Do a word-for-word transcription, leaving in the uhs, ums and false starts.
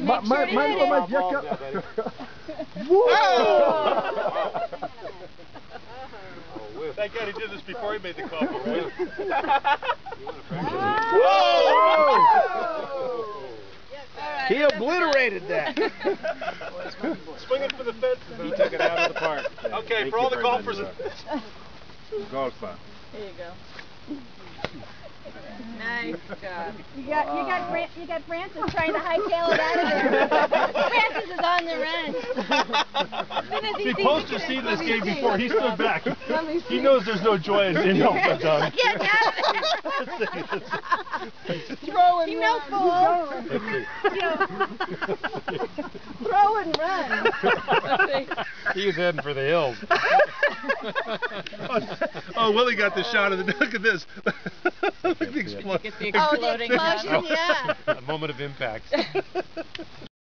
Ma- ma- sure Mine you on my did it. jacket. Whoa! Thank God he did this before he made the coffee, right? Whoa! He obliterated that. Swinging for the fences. He took it out of the park. Okay, Thank for all you the very golfers. much. Golf club. There you go. Nice job. You got, you got, Fran you got Francis trying to hightail it out of there. Francis is on the run. See, Poster seen this game before. He stood back. He knows there's no joy in being helped done. Yeah, got it. Throw and You run. know, fool. Throw and run. He was heading for the hills. oh, oh, Willie got the shot of the. Look at this. Look at the explosion. Get the Oh, the exploding explosion, yeah. A moment of impact.